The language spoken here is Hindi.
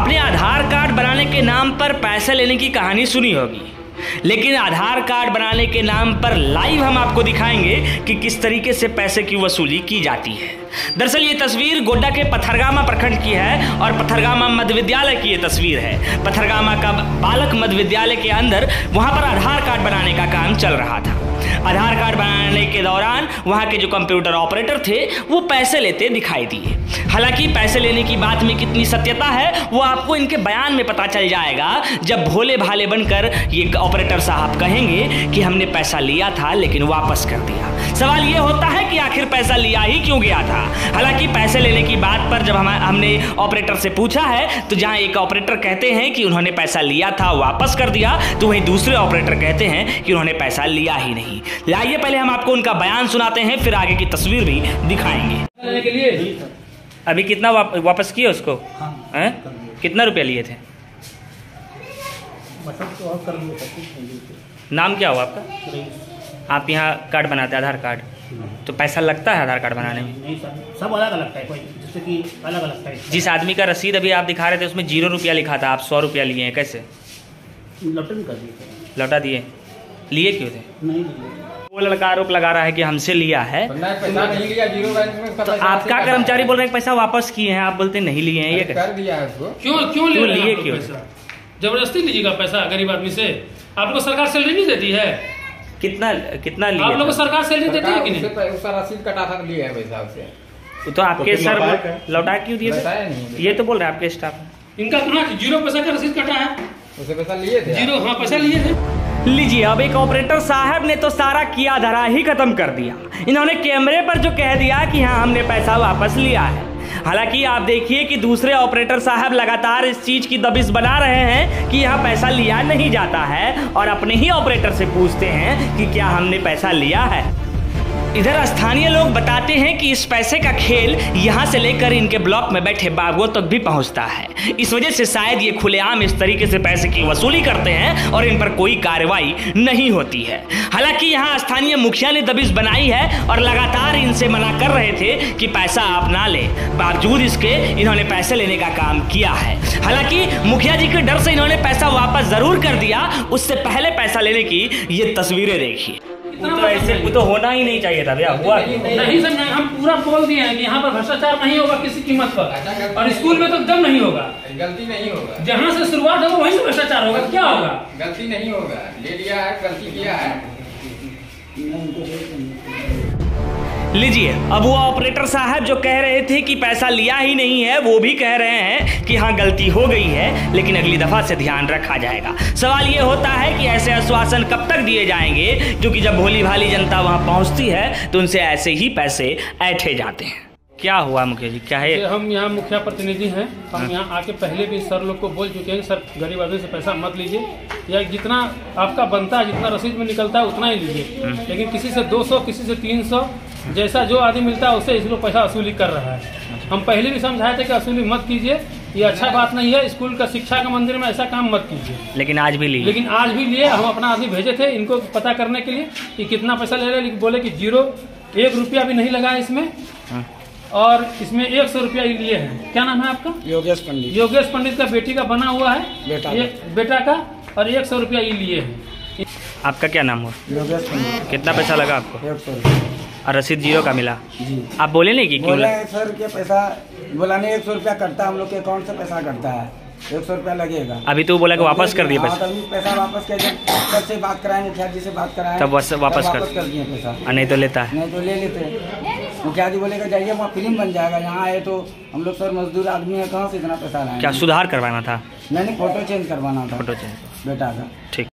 आपने आधार कार्ड बनाने के नाम पर पैसे लेने की कहानी सुनी होगी, लेकिन आधार कार्ड बनाने के नाम पर लाइव हम आपको दिखाएंगे कि किस तरीके से पैसे की वसूली की जाती है। दरअसल ये तस्वीर गोड्डा के पथरगामा प्रखंड की है और पथरगामा मध्य विद्यालय की ये तस्वीर है। पथरगामा का बालक मध्य विद्यालय के अंदर वहां पर आधार कार्ड बनाने का काम चल रहा था। आधार कार्ड बनाने के दौरान वहां के जो कंप्यूटर ऑपरेटर थे वो पैसे लेते दिखाई दिए। हालांकि पैसे लेने की बात में कितनी सत्यता है वो आपको इनके बयान में पता चल जाएगा, जब भोले भाले बनकर ये ऑपरेटर साहब कहेंगे कि हमने पैसा लिया था लेकिन वापस कर दिया। सवाल ये होता है कि आखिर पैसा लिया ही क्यों गया था। हालांकि पैसे लेने की बात पर जब हमने ऑपरेटर से पूछा है तो जहां एक ऑपरेटर कहते हैं कि उन्होंने पैसा लिया था वापस कर दिया, तो वहीं दूसरे ऑपरेटर कहते हैं कि उन्होंने पैसा लिया ही नहीं। आइए पहले हम आपको उनका बयान सुनाते हैं, फिर आगे की तस्वीर भी दिखाएंगे। के लिए अभी कितना वापस किए उसको? हाँ, कितना रुपया लिए थे? नाम क्या हुआ आपका? आप यहाँ कार्ड बनाते हैं आधार कार्ड, तो पैसा लगता है आधार कार्ड बनाने में? नहीं सर, सब अलग अलग है, कोई जैसे कि अलग अलग है। जिस आदमी का रसीद अभी आप दिखा रहे थे उसमें 0 रुपया लिखा था, आप 100 रुपया लिए हैं, कैसे? लौटन कर दिए। लौटा दिए? लिए क्यों थे? नहीं, वो लड़का आरोप लगा रहा है कि हमसे लिया है, पैसा नहीं लिया, जीरो बैलेंस में। तो आपका कर्मचारी बोल रहे हैं पैसा वापस किए हैं, आप बोलते नहीं लिए हैं, ये कर दिया है उसको। क्यों लिए क्यों? जबरदस्ती लीजिएगा पैसा गरीब आदमी से? आप लोग को सरकार सैलरी नहीं देती है? कितना लिए? आप लोग को सरकार सैलरी देती है कि नहीं? उसका रसीद कटा था, लिया है पैसा उससे। तो आपके सर लौटा क्यों दिए? ये तो बोल रहे हैं आपके स्टाफ। इनका कहाँ 0 पैसा का रसीद कटा है? उसे पैसा लिए थे 0, हाँ पैसा लिए थे। लीजिए, अब एक ऑपरेटर साहब ने तो सारा किया धरा ही खत्म कर दिया। इन्होंने कैमरे पर जो कह दिया कि हाँ हमने पैसा वापस लिया है। हालांकि आप देखिए कि दूसरे ऑपरेटर साहब लगातार इस चीज की दबिश बना रहे हैं कि यहाँ पैसा लिया नहीं जाता है और अपने ही ऑपरेटर से पूछते हैं कि क्या हमने पैसा लिया है। इधर स्थानीय लोग बताते हैं कि इस पैसे का खेल यहाँ से लेकर इनके ब्लॉक में बैठे बाबुओं तक भी पहुँचता है। इस वजह से शायद ये खुलेआम इस तरीके से पैसे की वसूली करते हैं और इन पर कोई कार्रवाई नहीं होती है। हालांकि यहाँ स्थानीय मुखिया ने दबिश बनाई है और लगातार इनसे मना कर रहे थे कि पैसा आप ना ले, बावजूद इसके इन्होंने पैसे लेने का काम किया है। हालांकि मुखिया जी के डर से इन्होंने पैसा वापस जरूर कर दिया, उससे पहले पैसा लेने की ये तस्वीरें देखिए। तो ऐसे तो होना ही नहीं चाहिए था भैया, हुआ नहीं सर, हम पूरा बोल दिए हैं कि यहाँ पर भ्रष्टाचार नहीं होगा किसी कीमत पर, और स्कूल में तो एकदम नहीं होगा। गलती नहीं होगा, जहाँ से शुरुआत होगा वहीं से भ्रष्टाचार होगा। क्या होगा? गलती नहीं होगा, ले लिया है, गलती किया है। लीजिए, अब वो ऑपरेटर साहब जो कह रहे थे कि पैसा लिया ही नहीं है वो भी कह रहे हैं कि हाँ गलती हो गई है, लेकिन अगली दफा से ध्यान रखा जाएगा। सवाल ये होता है कि ऐसे आश्वासन कब तक दिए जाएंगे, क्योंकि जब भोली भाली जनता वहां पहुंचती है तो उनसे ऐसे ही पैसे ऐंठे जाते हैं। क्या हुआ मुखिया जी, क्या है? हम यहाँ मुखिया प्रतिनिधि हैं, हम यहाँ आके पहले भी सर लोग को बोल चुके हैं, सर गरीब आदमी से पैसा मत लीजिए, या जितना आपका बनता है जितना रसीद में निकलता है उतना ही लीजिए, लेकिन किसी से 200 किसी से 300 जैसा जो आदमी मिलता है उससे इसको पैसा वसूली कर रहा है। हम पहले भी समझाए थे कि वसूली मत कीजिए, ये अच्छा बात नहीं है, स्कूल का शिक्षा का मंदिर में ऐसा काम मत कीजिए। लेकिन आज भी लिए हम अपना आदमी भेजे थे इनको पता करने के लिए कि कितना पैसा ले रहे, बोले कि 1 रुपया भी नहीं लगा इसमें, और इसमें 100 रुपया ही लिए हैं। क्या नाम है आपका? योगेश पंडित। योगेश पंडित का बेटी का बना हुआ है, बेटा का, और 100 रुपया ही लिए हैं। आपका क्या नाम हुआ? योगेश पंडित। कितना पैसा लगा आपको? 100 रुपया, और रसीद 0 का मिला जी। आप बोले नहीं कि क्यों? बोले सर के पैसा बोला नहीं, 100 रुपया कटता है, हम लोग के अकाउंट से पैसा कटता है, 100 रुपया लगेगा। अभी तो बोला कि वापस कर दिए पैसा। पैसा वापस कर दिया, सबसे बात कराए, मुखिया जी से बात कराए, तब वापस कर दिए पैसा। नहीं तो लेता है, नहीं तो ले लेते। मुखिया जी बोलेगा जाइए वहाँ फिल्म बन जाएगा, यहाँ आए तो हम लोग सर मजदूर आदमी है, कहाँ से इतना पैसा लाएंगे? क्या सुधार करवाना था? नहीं, फोटो चेंज करवाना था, फोटो चेंज बेटा का। ठीक।